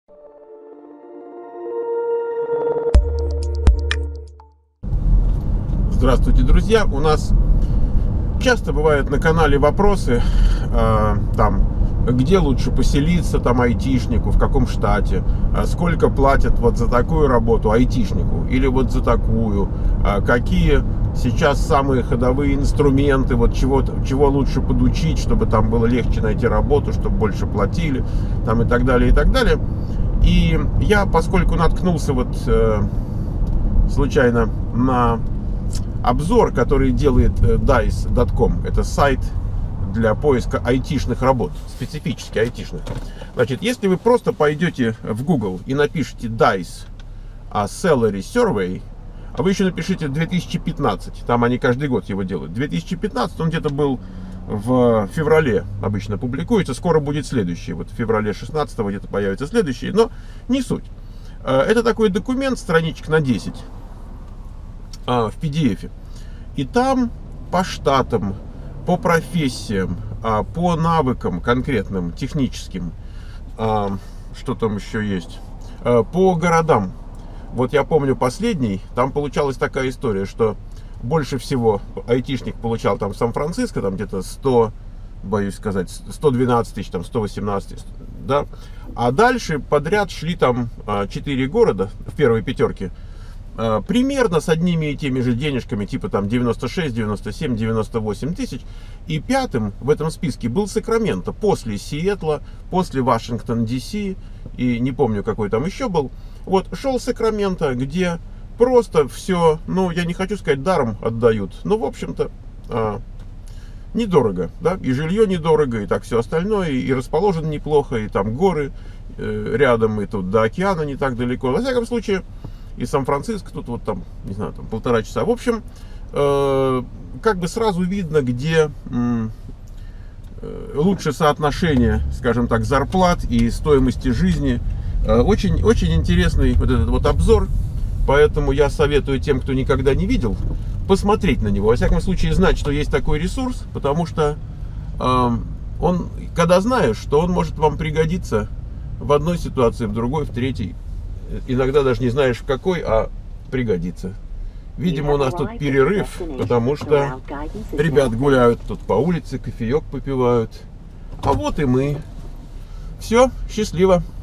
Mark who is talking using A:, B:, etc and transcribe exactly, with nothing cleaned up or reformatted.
A: Здравствуйте, друзья! У нас часто бывают на канале вопросы, э, там, где лучше поселиться, там, айтишнику, в каком штате, э, сколько платят вот за такую работу айтишнику или вот за такую, э, какие сейчас самые ходовые инструменты, вот чего, чего лучше подучить, чтобы там было легче найти работу, чтобы больше платили, там, и так далее, и так далее. И я, поскольку наткнулся вот э, случайно на обзор, который делает дайс точка ком, это сайт для поиска айтишных работ, специфически айтишных. Значит, если вы просто пойдете в Google и напишите дайс Salary Survey, а вы еще напишите две тысячи пятнадцать, там они каждый год его делают. две тысячи пятнадцать, он где-то был в феврале, обычно публикуется, скоро будет следующий, вот в феврале шестнадцатого где-то появится следующий, но не суть. Это такой документ, страничек на десять, в пи ди эф. И там по штатам, по профессиям, по навыкам конкретным, техническим, что там еще есть, по городам. Вот я помню последний, там получалась такая история, что больше всего айтишник получал там в Сан-Франциско, там где-то сто, боюсь сказать, сто двенадцать тысяч, там сто восемнадцать, да. А дальше подряд шли там четыре города в первой пятерке, примерно с одними и теми же денежками, типа там девяносто шесть, девяносто семь, девяносто восемь тысяч. И пятым в этом списке был Сакраменто, после Сиэтла, после Вашингтон Ди Си, и не помню, какой там еще был. Вот шел Сакраменто, где просто все, ну, я не хочу сказать, даром отдают, но, в общем-то, а, недорого, да, и жилье недорого, и так все остальное, и расположен неплохо, и там горы э, рядом, и тут до океана не так далеко. Во всяком случае, и Сан-Франциско, тут вот там, не знаю, там полтора часа. В общем, э, как бы сразу видно, где э, лучше соотношение, скажем так, зарплат и стоимости жизни. Э, очень, очень интересный вот этот вот обзор, поэтому я советую тем, кто никогда не видел, посмотреть на него. Во всяком случае, знать, что есть такой ресурс, потому что э, он, когда знаешь, что он может вам пригодиться в одной ситуации, в другой, в третьей. Иногда даже не знаешь в какой, а пригодится. Видимо, у нас тут перерыв, потому что ребят гуляют тут по улице, кофеек попивают. А вот и мы. Все, счастливо.